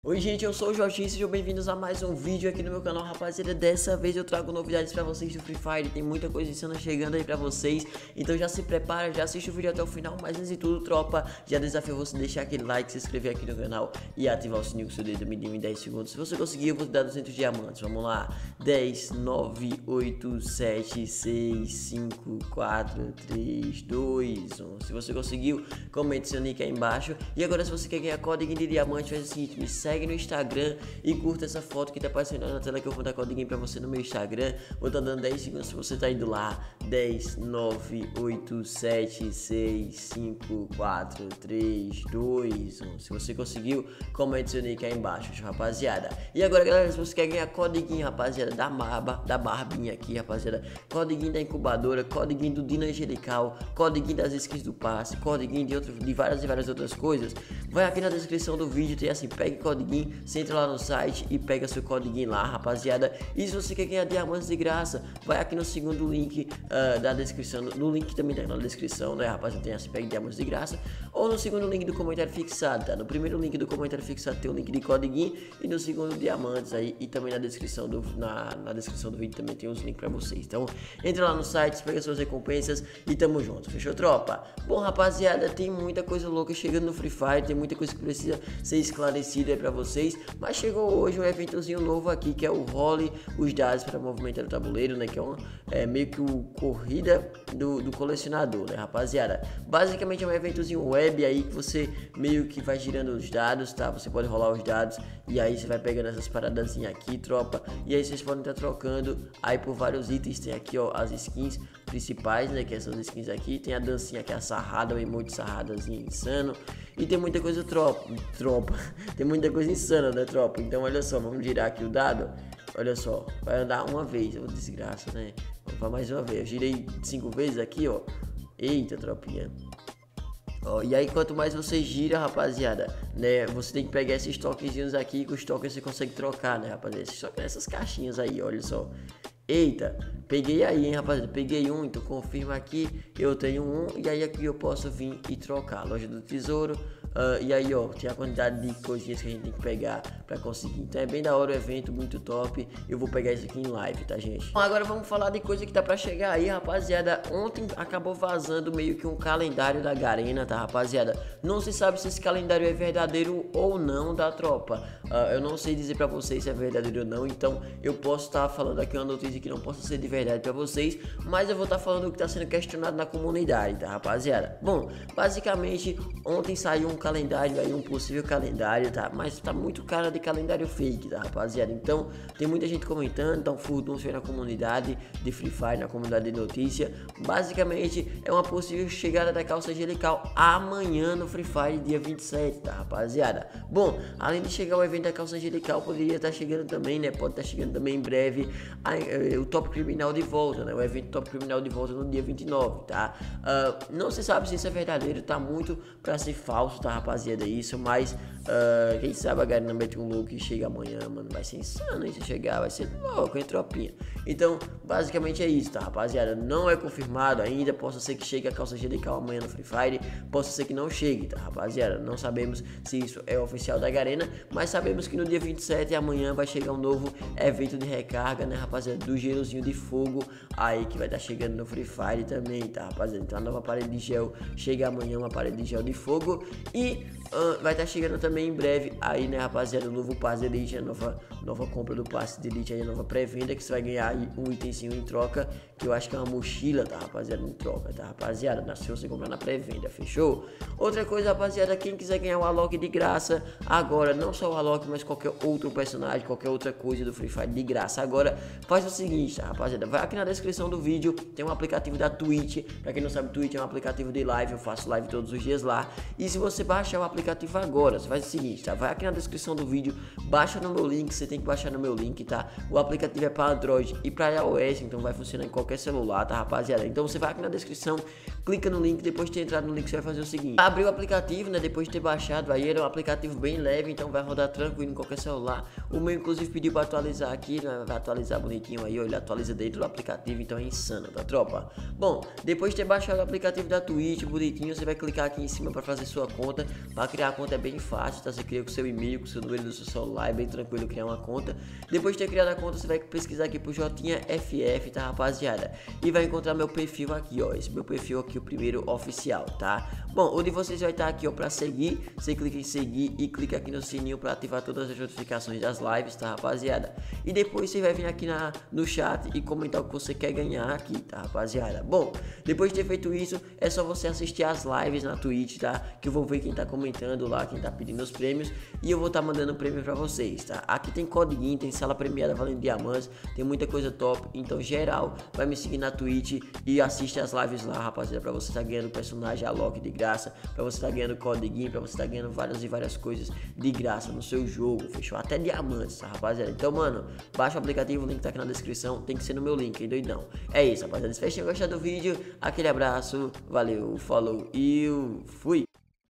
Oi gente, eu sou o Jorginho, sejam bem-vindos a mais um vídeo aqui no meu canal, rapaziada. Dessa vez eu trago novidades pra vocês do Free Fire, tem muita coisa insana chegando aí pra vocês. Então já se prepara, já assiste o vídeo até o final, mas antes de tudo, tropa, já desafio você deixar aquele like, se inscrever aqui no canal e ativar o sininho com o seu dedo mindinho em 10 segundos. Se você conseguir, eu vou te dar 200 diamantes, vamos lá. 10, 9, 8, 7, 6, 5, 4, 3, 2, 1. Se você conseguiu, comente seu nick aí embaixo. E agora se você quer ganhar código de diamante, faz o seguinte, me segue no Instagram e curta essa foto que tá aparecendo na tela, que eu vou dar código pra você no meu Instagram. Vou estar dando 10 segundos se você tá indo lá. 10, 9, 8, 7, 6, 5, 4, 3, 2, 1. Se você conseguiu, comente seu nick aí embaixo, rapaziada. E agora, galera, se você quer ganhar código, rapaziada, da barbinha aqui, rapaziada, código da incubadora, código do Dino Angelical, código das skins do passe, código de várias e várias outras coisas, vai aqui na descrição do vídeo, tem assim, pegue código, você entra lá no site e pega seu código lá, rapaziada. E se você quer ganhar diamantes de graça, vai aqui no segundo link da descrição, no link que também tá na descrição, né, rapaziada, tem assim, pegue diamantes de graça, ou no segundo link do comentário fixado, tá? No primeiro link do comentário fixado tem o link de código e no segundo diamantes aí, e também na descrição na descrição do vídeo também tem os links pra vocês. Então, entra lá no site, pega suas recompensas e tamo junto, fechou, tropa? Bom, rapaziada, tem muita coisa louca chegando no Free Fire, tem muita coisa que precisa ser esclarecida aí pra vocês, mas chegou hoje um eventozinho novo aqui, que é o role os dados para movimentar o tabuleiro, né, que é meio que o corrida do colecionador, né, rapaziada. Basicamente é um eventozinho web aí que você meio que vai girando os dados, tá? Você pode rolar os dados e aí você vai pegando essas paradazinhas aqui, tropa, e aí vocês podem estar trocando aí por vários itens. Tem aqui, ó, as skins principais, né, que essas skins aqui, tem a dancinha que é a sarrada, o emote sarradazinha insano, e tem muita coisa tropa, tem muita coisa insana, né, tropa? Então olha só, vamos girar aqui o dado, olha só, vai andar uma vez, ô desgraça, né, vamos mais uma vez, eu girei 5 vezes aqui, ó, eita, tropinha. Ó, e aí quanto mais você gira, rapaziada, né, você tem que pegar esses toquezinhos aqui, que os toques você consegue trocar, né, rapaziada, essas caixinhas aí, olha só. Eita, peguei aí, hein, rapaziada, peguei um, então confirma aqui, eu tenho um, e aí aqui eu posso vir e trocar, loja do tesouro, e aí ó, tem a quantidade de coisinhas que a gente tem que pegar pra conseguir, então é bem da hora o evento, muito top, eu vou pegar isso aqui em live, tá, gente? Bom, agora vamos falar de coisa que tá pra chegar aí, rapaziada. Ontem acabou vazando meio que um calendário da Garena, tá, rapaziada? Não se sabe se esse calendário é verdadeiro ou não, da tropa, eu não sei dizer pra vocês se é verdadeiro ou não, então eu posso estar falando aqui uma notícia que não possa ser de verdade pra vocês, mas eu vou estar falando o que tá sendo questionado na comunidade, tá, rapaziada? Bom, basicamente ontem saiu um calendário aí, um possível calendário, tá? Mas tá muito cara de calendário fake, tá, rapaziada? Então tem muita gente comentando, então furdunço aí na comunidade de Free Fire, na comunidade de notícia. Basicamente é uma possível chegada da calça angelical amanhã no Free Fire, dia 27, tá, rapaziada? Bom, além de chegar o evento da calça angelical, poderia estar chegando também, né? Pode estar chegando também em breve o Top Criminal de volta, né? O evento Top Criminal de volta no dia 29, tá? Não se sabe se isso é verdadeiro, tá muito pra ser falso, tá, rapaziada, isso, mas quem sabe a galera não mete um look e chega amanhã, mano, vai ser insano aí se chegar, vai ser louco, hein, tropinha? Então, basicamente é isso, tá, rapaziada, não é confirmado ainda, possa ser que chegue a calça angelical amanhã no Free Fire, possa ser que não chegue, tá, rapaziada, não sabemos se isso é oficial da Garena, mas sabemos que no dia 27, amanhã, vai chegar um novo evento de recarga, né, rapaziada, do gelozinho de fogo aí, que vai estar chegando no Free Fire também, tá, rapaziada? Então a nova parede de gel chega amanhã, uma parede de gel de fogo, e vai estar chegando também em breve aí, né, rapaziada, o novo passe de elite, a nova compra do passe de elite aí, a nova pré-venda, que você vai ganhar aí um itemzinho em troca, que eu acho que é uma mochila, tá, rapaziada, em troca, tá, rapaziada, se você comprar na pré-venda, fechou? Outra coisa, rapaziada, quem quiser ganhar o Alok de graça agora, não só o Alok, mas qualquer outro personagem, qualquer outra coisa do Free Fire de graça agora, faz o seguinte, tá, rapaziada, vai aqui na descrição do vídeo, tem um aplicativo da Twitch. Pra quem não sabe, Twitch é um aplicativo de live, eu faço live todos os dias lá, e se você baixar o aplicativo agora, você faz o seguinte, tá, vai aqui na descrição do vídeo, baixa no meu link, você tem que baixar no meu link, tá, o aplicativo é para Android e para iOS, então vai funcionar em qualquer celular, tá, rapaziada? Então você vai aqui na descrição, clica no link, depois de ter entrado no link você vai fazer o seguinte, abrir o aplicativo, né, depois de ter baixado, aí ele é um aplicativo bem leve, então vai rodar tranquilo em qualquer celular. O meu inclusive pediu para atualizar aqui, né, vai atualizar bonitinho aí, ó, ele atualiza dentro do aplicativo, então é insano, tá, tropa? Bom, depois de ter baixado o aplicativo da Twitch, bonitinho, você vai clicar aqui em cima para fazer sua conta conta. Para criar a conta é bem fácil, tá? Você cria com seu e-mail, com seu número do seu celular, é bem tranquilo criar uma conta. Depois de ter criado a conta, você vai pesquisar aqui por JFF, tá, rapaziada? E vai encontrar meu perfil aqui, ó. Esse meu perfil aqui, o primeiro oficial, tá? Bom, o de vocês vai estar aqui, ó, pra seguir. Você clica em seguir e clica aqui no sininho pra ativar todas as notificações das lives, tá, rapaziada? E depois você vai vir aqui no chat e comentar o que você quer ganhar aqui, tá, rapaziada? Bom, depois de ter feito isso, é só você assistir as lives na Twitch, tá? Que eu vou ver quem tá comentando lá, quem tá pedindo os prêmios, e eu vou tá mandando prêmio pra vocês, tá? Aqui tem codiguinho, tem sala premiada valendo diamantes, tem muita coisa top. Então, geral, vai me seguir na Twitch e assiste as lives lá, rapaziada, pra você tá ganhando personagem Alok de graça, pra você tá ganhando codiguinho, pra você tá ganhando várias coisas de graça no seu jogo, fechou? Até diamantes, tá, rapaziada? Então, mano, baixa o aplicativo, o link tá aqui na descrição, tem que ser no meu link, hein, doidão? É isso, rapaziada, espero que tenham gostado do vídeo, aquele abraço, valeu, falou e fui!